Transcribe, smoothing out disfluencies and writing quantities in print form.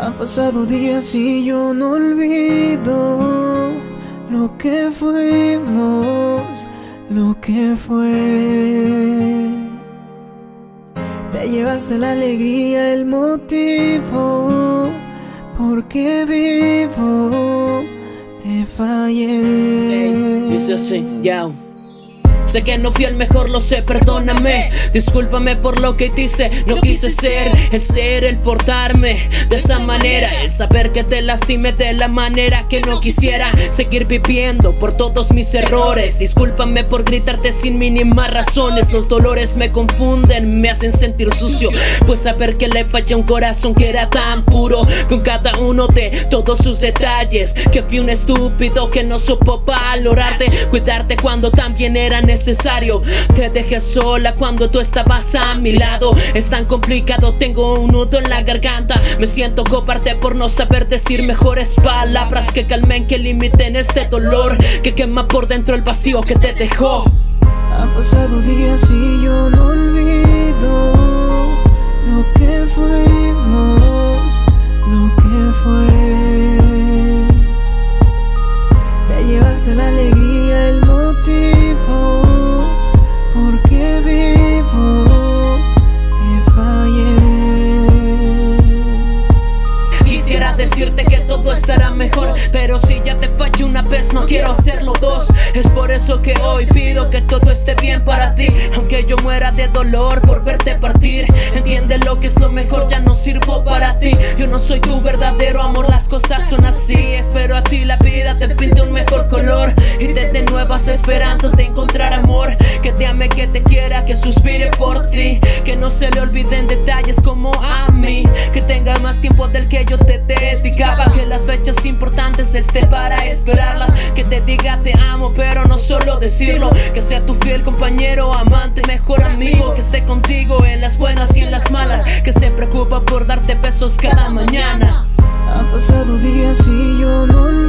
Han pasado días y yo no olvido lo que fuimos, lo que fue. Te llevaste la alegría, el motivo por qué vivo. Te fallé. Dice así, ya. Sé que no fui el mejor, lo sé, perdóname. Discúlpame por lo que te hice, no quise ser, el portarme de esa manera, el saber que te lastimé de la manera que no quisiera seguir viviendo por todos mis errores. Discúlpame por gritarte sin mínimas razones. Los dolores me confunden, me hacen sentir sucio, pues saber que le fallé a un corazón que era tan puro, con cada uno de todos sus detalles. Que fui un estúpido que no supo valorarte, cuidarte cuando también era necesario. Te dejé sola cuando tú estabas a mi lado. Es tan complicado, tengo un nudo en la garganta. Me siento cobarde por no saber decir mejores palabras que calmen, que limiten este dolor que quema por dentro el vacío que te dejó. Han pasado días y yo no olvido lo que fuimos, lo que fue. Te llevaste la alegría, el motivo por qué vivo. Te fallé. Quisiera decirte que todo estará mejor, pero si ya te fallé una vez no quiero hacerlo dos. Es por eso que hoy pido que todo esté bien para ti, aunque yo muera de dolor por verte partir. Entiende lo que es lo mejor, ya no sirvo para ti. Yo no soy tu verdadero amor, las cosas son así. Espero a ti la vida te pinte un mejor color y te dé nuevas esperanzas de encontrar amor. Que te ame, que te quiera, que suspire por ti, que no se le olviden detalles como a mí, que tenga más tiempo del que yo te dedicaba, que las fechas importantes esté para esperarlas, que te diga te amo pero no solo decirlo, que sea tu fiel compañero, amante, mejor amigo, que esté contigo en las buenas y en las malas, que se preocupa por darte besos cada mañana. Han pasado días y yo no olvido